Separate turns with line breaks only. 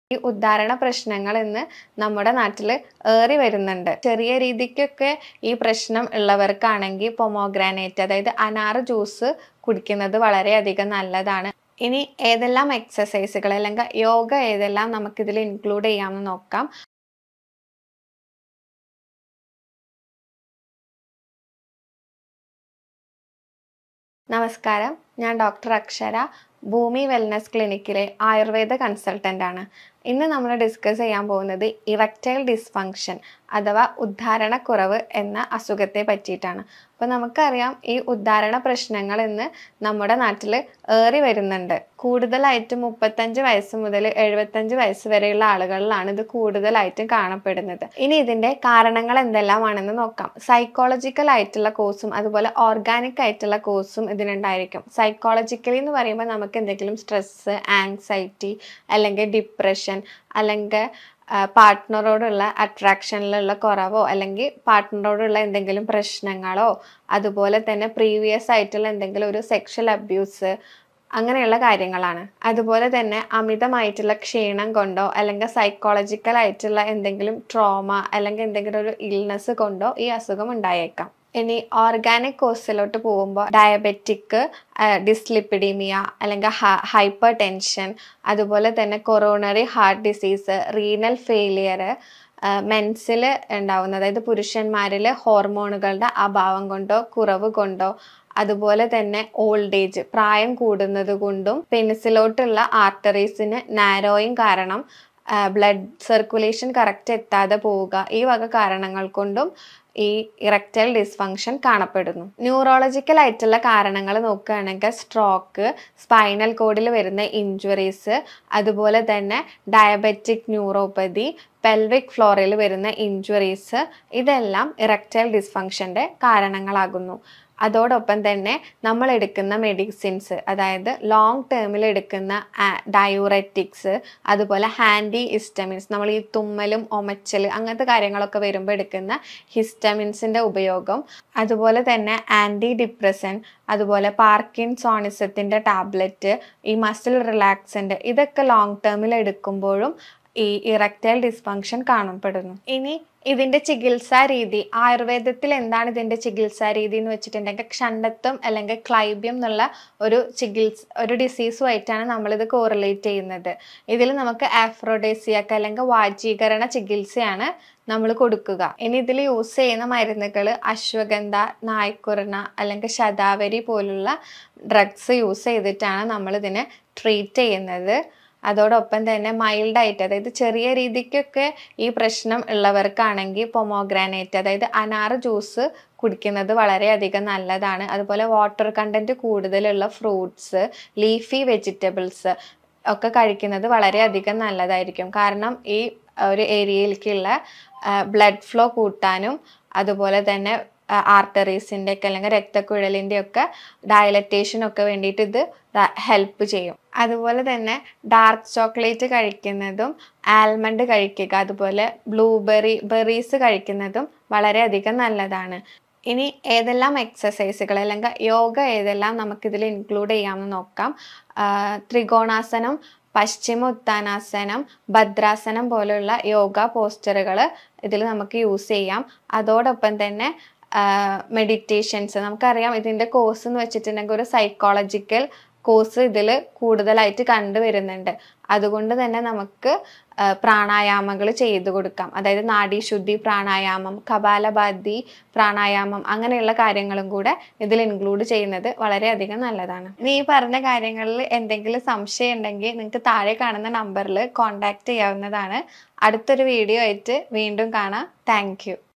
ഈ ഉദ്ധാരണ പ്രശ്നങ്ങൾ ഇന്ന് നമ്മുടെ നാട്ടിൽ ഏറി വരുന്നുണ്ട്. ചെറിയ രീതിക്കൊക്കെ ഈ പ്രശ്നം ഉള്ളവർക്കാണെങ്കിൽ പൊമോഗ്രാനേറ്റ് അതായത് അനാറ് ജ്യൂസ് കുടിക്കുന്നത് വളരെയധികം നല്ലതാണ്. ഇനി ഏതെല്ലാം എക്സസൈസുകൾ അല്ലെങ്കിൽ യോഗ ഏതെല്ലാം നമുക്കിതിൽ ഇൻക്ലൂഡ് ചെയ്യാമെന്ന് നോക്കാം. നമസ്കാരം, ഞാൻ ഡോക്ടർ അക്ഷര, ഭൂമി വെൽനസ് ക്ലിനിക്കിലെ ആയുർവേദ കൺസൾട്ടൻ്റ് ആണ്. ഇന്ന് നമ്മൾ ഡിസ്കസ് ചെയ്യാൻ പോകുന്നത് ഇറക്റ്റൈൽ ഡിസ്ഫങ്ഷൻ അഥവാ ഉദ്ധാരണക്കുറവ് എന്ന അസുഖത്തെ പറ്റിയിട്ടാണ്. അപ്പോൾ നമുക്കറിയാം, ഈ ഉദ്ധാരണ പ്രശ്നങ്ങൾ ഇന്ന് നമ്മുടെ നാട്ടിൽ ഏറി വരുന്നുണ്ട്. കൂടുതലായിട്ടും 35 വയസ്സ് മുതൽ 75 വയസ്സ് വരെയുള്ള ആളുകളിലാണ് ഇത് കൂടുതലായിട്ടും കാണപ്പെടുന്നത്. ഇനി ഇതിൻ്റെ കാരണങ്ങൾ എന്തെല്ലാമാണെന്ന് നോക്കാം. സൈക്കോളജിക്കൽ ആയിട്ടുള്ള കോസും അതുപോലെ ഓർഗാനിക് ആയിട്ടുള്ള കോസും ഇതിനുണ്ടായിരിക്കും. സൈക്കോളജിക്കലി എന്ന് പറയുമ്പോൾ നമുക്ക് എന്തെങ്കിലും സ്ട്രെസ്സ്, ആങ്സൈറ്റി അല്ലെങ്കിൽ ഡിപ്രഷൻ അല്ലെങ്കിൽ പാർട്ട്ണറോടുള്ള അട്രാക്ഷനിലുള്ള കുറവോ അല്ലെങ്കിൽ പാർട്ട്ണറോടുള്ള എന്തെങ്കിലും പ്രശ്നങ്ങളോ അതുപോലെ തന്നെ പ്രീവിയസ് ആയിട്ടുള്ള എന്തെങ്കിലും ഒരു സെക്ഷൽ അബ്യൂസ് അങ്ങനെയുള്ള കാര്യങ്ങളാണ്. അതുപോലെ തന്നെ അമിതമായിട്ടുള്ള ക്ഷീണം കൊണ്ടോ അല്ലെങ്കിൽ സൈക്കോളജിക്കൽ ആയിട്ടുള്ള എന്തെങ്കിലും ട്രോമ അല്ലെങ്കിൽ എന്തെങ്കിലും ഒരു ഇൽനെസ് കൊണ്ടോ ഈ അസുഖം ഉണ്ടായേക്കാം. ഇനി ഓർഗാനിക് കോസിലോട്ട് പോകുമ്പോൾ ഡയബറ്റിക്, ഡിസ്ലിപ്പിഡീമിയ അല്ലെങ്കിൽ ഹൈപ്പർ ടെൻഷൻ, അതുപോലെ തന്നെ coronary heart disease, renal failure, മെൻസിൽ ഉണ്ടാവുന്ന അതായത് പുരുഷന്മാരിൽ ഹോർമോണുകളുടെ അഭാവം കൊണ്ടോ കുറവ് കൊണ്ടോ, അതുപോലെ തന്നെ ഓൾഡ് ഏജ് പ്രായം കൂടുന്നത് കൊണ്ടും പെനിസിലോട്ടുള്ള ആർട്ടറീസിന് നാരോയിങ് കാരണം ബ്ലഡ് സർക്കുലേഷൻ കറക്റ്റ് എത്താതെ പോവുക, ഈ വക കാരണങ്ങൾ കൊണ്ടും ഈ ഇറക്റ്റൈൽ ഡിസ്ഫങ്ഷൻ കാണപ്പെടുന്നു. ന്യൂറോളജിക്കൽ ആയിട്ടുള്ള കാരണങ്ങൾ നോക്കുകയാണെങ്കിൽ സ്ട്രോക്ക്, സ്പൈനൽ കോഡിൽ വരുന്ന ഇഞ്ചുറീസ്, അതുപോലെ തന്നെ ഡയബറ്റിക് ന്യൂറോപ്പതി, പെൽവിക് ഫ്ലോറിൽ വരുന്ന ഇഞ്ചുറീസ്, ഇതെല്ലാം ഇറക്റ്റൈൽ ഡിസ്ഫങ്ഷൻ്റെ കാരണങ്ങളാകുന്നു. അതോടൊപ്പം തന്നെ നമ്മൾ എടുക്കുന്ന മെഡിസിൻസ്, അതായത് ലോങ് ടേമിൽ എടുക്കുന്ന ഡയൂററ്റിക്സ്, അതുപോലെ ഹാൻഡി ഹിസ്റ്റമിൻസ്, നമ്മൾ ഈ തുമ്മലും ഒമച്ചൽ അങ്ങനത്തെ കാര്യങ്ങളൊക്കെ വരുമ്പോൾ എടുക്കുന്ന ഹിസ്റ്റമിൻസിൻ്റെ ഉപയോഗം, അതുപോലെ തന്നെ ആൻറ്റി ഡിപ്രസൻ, അതുപോലെ പാർക്കിൻസോണിസത്തിൻ്റെ ടാബ്ലറ്റ്, ഈ മസിൽ റിലാക്സൻ്റ്, ഇതൊക്കെ ലോങ് ടേമിൽ എടുക്കുമ്പോഴും ഈ ഇറക്റ്റൈൽ ഡിസ്ഫങ്ഷൻ കാണപ്പെടുന്നു. ഇനി ഇതിൻ്റെ ചികിത്സാ രീതി, ആയുർവേദത്തിൽ എന്താണ് ഇതിൻ്റെ ചികിത്സാ രീതി എന്ന് വെച്ചിട്ടുണ്ടെങ്കിൽ ക്ഷണ്ടത്വം അല്ലെങ്കിൽ ക്ലൈബ്യം എന്നുള്ള ഒരു ഡിസീസുമായിട്ടാണ് നമ്മളിത് കോറിലേറ്റ് ചെയ്യുന്നത്. ഇതിൽ നമുക്ക് ആഫ്രോഡേസിയാക്ക് അല്ലെങ്കിൽ വാചീകരണ ചികിത്സയാണ് നമ്മൾ കൊടുക്കുക. ഇനി ഇതിൽ യൂസ് ചെയ്യുന്ന മരുന്നുകൾ അശ്വഗന്ധ, നായ്ക്കുറണ അല്ലെങ്കിൽ ശതാവരി പോലുള്ള ഡ്രഗ്സ് യൂസ് ചെയ്തിട്ടാണ് നമ്മളിതിനെ ട്രീറ്റ് ചെയ്യുന്നത്. അതോടൊപ്പം തന്നെ മൈൽഡായിട്ട്, അതായത് ചെറിയ രീതിക്കൊക്കെ ഈ പ്രശ്നം ഉള്ളവർക്കാണെങ്കിൽ പൊമോഗ്രാനേറ്റ് അതായത് അനാറ് ജ്യൂസ് കുടിക്കുന്നത് വളരെയധികം നല്ലതാണ്. അതുപോലെ വാട്ടർ കണ്ടൻറ്റ് കൂടുതലുള്ള ഫ്രൂട്ട്സ്, ലീഫി വെജിറ്റബിൾസ് ഒക്കെ കഴിക്കുന്നത് വളരെയധികം നല്ലതായിരിക്കും. കാരണം ഈ ഒരു ഏരിയയിലേക്കുള്ള ബ്ലഡ് ഫ്ലോ കൂട്ടാനും അതുപോലെ തന്നെ ആർട്ടറീസിൻ്റെ ഒക്കെ അല്ലെങ്കിൽ രക്തക്കുഴലിൻ്റെ ഒക്കെ ഡയലറ്റേഷനൊക്കെ വേണ്ടിയിട്ട് ഇത് ഹെൽപ്പ് ചെയ്യും. അതുപോലെ തന്നെ ഡാർക്ക് ചോക്ലേറ്റ് കഴിക്കുന്നതും ആൽമണ്ട് കഴിക്കുക, അതുപോലെ ബെറീസ് കഴിക്കുന്നതും വളരെയധികം നല്ലതാണ്. ഇനി ഏതെല്ലാം എക്സസൈസുകൾ അല്ലെങ്കിൽ യോഗ ഏതെല്ലാം നമുക്കിതിൽ ഇൻക്ലൂഡ് ചെയ്യാമെന്ന് നോക്കാം. ത്രികോണാസനം, പശ്ചിമ ഉത്താനാസനം, ഭദ്രാസനം പോലുള്ള യോഗ പോസ്റ്ററുകൾ ഇതിൽ നമുക്ക് യൂസ് ചെയ്യാം. അതോടൊപ്പം തന്നെ മെഡിറ്റേഷൻസ്, നമുക്കറിയാം ഇതിൻ്റെ കോഴ്സ് എന്ന് വെച്ചിട്ടുണ്ടെങ്കിൽ ഒരു സൈക്കോളജിക്കൽ കോഴ്സ് ഇതിൽ കൂടുതലായിട്ട് കണ്ടുവരുന്നുണ്ട്. അതുകൊണ്ട് തന്നെ നമുക്ക് പ്രാണായാമങ്ങൾ ചെയ്തു കൊടുക്കാം. അതായത് നാഡീശുദ്ധി പ്രാണായാമം, കപാലഭാതി പ്രാണായാമം, അങ്ങനെയുള്ള കാര്യങ്ങളും കൂടെ ഇതിൽ ഇൻക്ലൂഡ് ചെയ്യുന്നത് വളരെയധികം നല്ലതാണ്. ഈ പറഞ്ഞ കാര്യങ്ങളിൽ എന്തെങ്കിലും സംശയം ഉണ്ടെങ്കിൽ നിങ്ങൾക്ക് താഴെ കാണുന്ന നമ്പറിൽ കോൺടാക്റ്റ് ചെയ്യാവുന്നതാണ്. അടുത്തൊരു വീഡിയോ ആയിട്ട് വീണ്ടും കാണാം. Thank U.